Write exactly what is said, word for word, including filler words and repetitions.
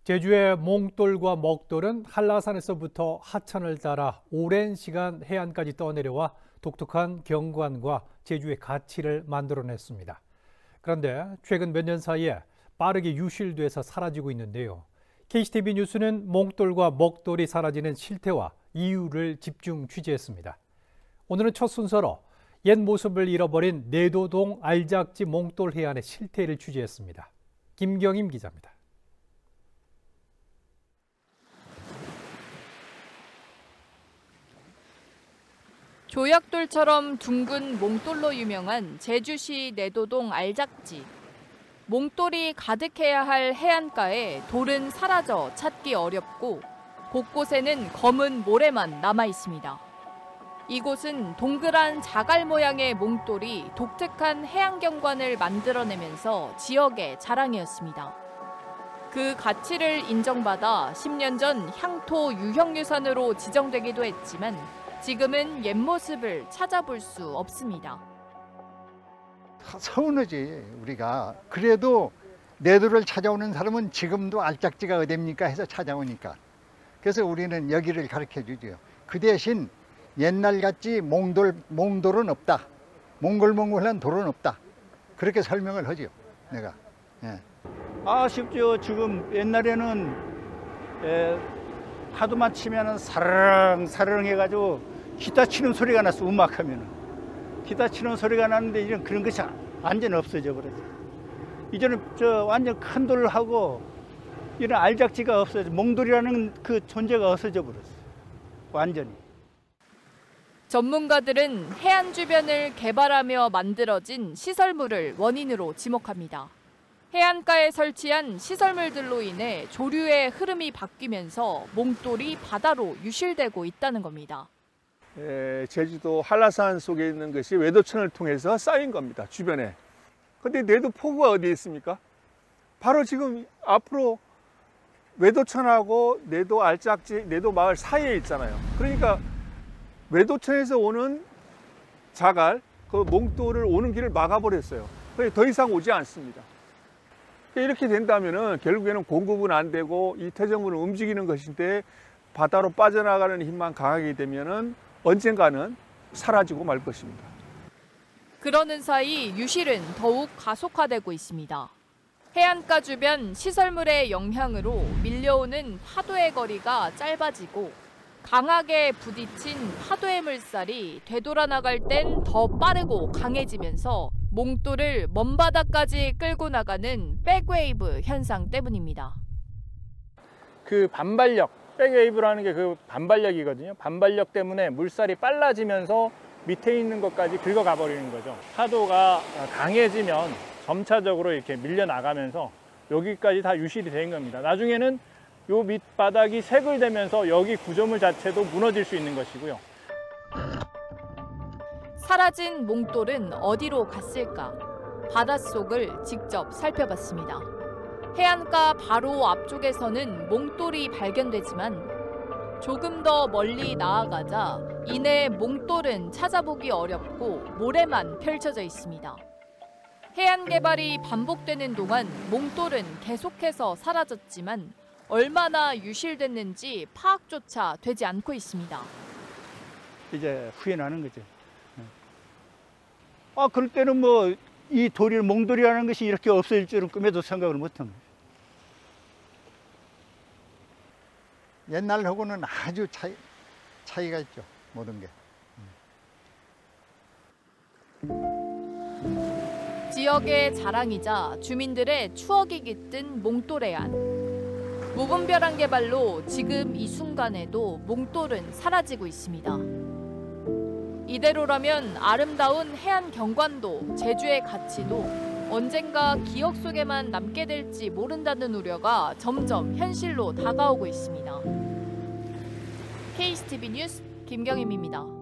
제주의 몽돌과 먹돌은 한라산에서부터 하천을 따라 오랜 시간 해안까지 떠내려와 독특한 경관과 제주의 가치를 만들어냈습니다. 그런데 최근 몇 년 사이에 빠르게 유실돼서 사라지고 있는데요. 케이씨티비 뉴스는 몽돌과 먹돌이 사라지는 실태와 이유를 집중 취재했습니다. 오늘은 첫 순서로 옛 모습을 잃어버린 내도동 알작지 몽돌 해안의 실태를 취재했습니다. 김경임 기자입니다. 조약돌처럼 둥근 몽돌로 유명한 제주시 내도동 알작지. 몽돌이 가득해야 할 해안가에 돌은 사라져 찾기 어렵고 곳곳에는 검은 모래만 남아 있습니다. 이곳은 동그란 자갈 모양의 몽돌이 독특한 해안 경관을 만들어내면서 지역의 자랑이었습니다. 그 가치를 인정받아 십 년 전 향토 유형유산으로 지정되기도 했지만 지금은 옛 모습을 찾아볼 수 없습니다. 서운하지 우리가. 그래도 내도를 찾아오는 사람은 지금도 알작지가 어딥니까 해서 찾아오니까. 그래서 우리는 여기를 가르쳐 주죠. 그 대신 옛날같이 몽돌, 몽돌은 없다. 몽골몽골한 돌은 없다. 그렇게 설명을 하죠 내가. 예. 아쉽죠. 지금 옛날에는 에, 파도만 치면은 사르릉 사르릉 해가지고 기타 치는 소리가 났어. 음악하면은 기타 치는 소리가 나는데 이런 그런 것이 완전 없어져 버렸어. 이제는 저 완전 큰 돌을 하고 이런 알작지가 없어져. 몽돌이라는 그 존재가 없어져 버렸어. 완전히. 전문가들은 해안 주변을 개발하며 만들어진 시설물을 원인으로 지목합니다. 해안가에 설치한 시설물들로 인해 조류의 흐름이 바뀌면서 몽돌이 바다로 유실되고 있다는 겁니다. 에, 제주도 한라산 속에 있는 것이 외도천을 통해서 쌓인 겁니다, 주변에. 근데 내도 포구가 어디에 있습니까? 바로 지금 앞으로 외도천하고 내도 알작지, 내도 마을 사이에 있잖아요. 그러니까 외도천에서 오는 자갈, 그 몽돌을 오는 길을 막아버렸어요. 그래서 더 이상 오지 않습니다. 이렇게 된다면은 결국에는 공급은 안 되고 이 퇴적물은 움직이는 것인데 바다로 빠져나가는 힘만 강하게 되면은 언젠가는 사라지고 말 것입니다. 그러는 사이 유실은 더욱 가속화되고 있습니다. 해안가 주변 시설물의 영향으로 밀려오는 파도의 거리가 짧아지고 강하게 부딪힌 파도의 물살이 되돌아나갈 땐 더 빠르고 강해지면서 몽돌을 먼 바다까지 끌고 나가는 백웨이브 현상 때문입니다. 그 반발력, 백웨이브라는 게 그 반발력이거든요. 반발력 때문에 물살이 빨라지면서 밑에 있는 것까지 긁어가 버리는 거죠. 파도가 강해지면 점차적으로 이렇게 밀려나가면서 여기까지 다 유실이 된 겁니다. 나중에는 요 밑바닥이 새글되면서 여기 구조물 자체도 무너질 수 있는 것이고요. 사라진 몽돌은 어디로 갔을까? 바닷속을 직접 살펴봤습니다. 해안가 바로 앞쪽에서는 몽돌이 발견되지만 조금 더 멀리 나아가자 이내 몽돌은 찾아보기 어렵고 모래만 펼쳐져 있습니다. 해안 개발이 반복되는 동안 몽돌은 계속해서 사라졌지만 얼마나 유실됐는지 파악조차 되지 않고 있습니다. 이제 후회나는 거죠. 아, 그럴 때는 뭐 이 돌이 몽돌이라는 것이 이렇게 없어질 줄은 꿈에도 생각을 못한 거예요. 옛날하고는 아주 차이, 차이가 있죠, 모든 게. 지역의 자랑이자 주민들의 추억이 깃든 몽돌해안. 무분별한 개발로 지금 이 순간에도 몽돌은 사라지고 있습니다. 이대로라면 아름다운 해안 경관도 제주의 가치도 언젠가 기억 속에만 남게 될지 모른다는 우려가 점점 현실로 다가오고 있습니다. 케이씨티비 뉴스 김경임입니다.